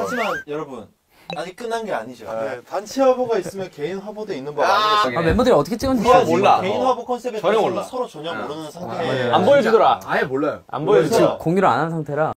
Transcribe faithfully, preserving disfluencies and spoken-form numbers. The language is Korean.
하지만 여러분 아직 끝난 게 아니죠. 네, 단체 화보가 있으면 개인 화보도 있는 법 아니겠어요? 아, 멤버들이 어떻게 찍었는지 우리가 몰라. 개인 화보 컨셉에 전혀 대해서 몰라. 서로 전혀 응. 모르는 아, 상태에 안 보여주더라. 아예 몰라요. 안 보여주더라. 공유를 안 한 상태라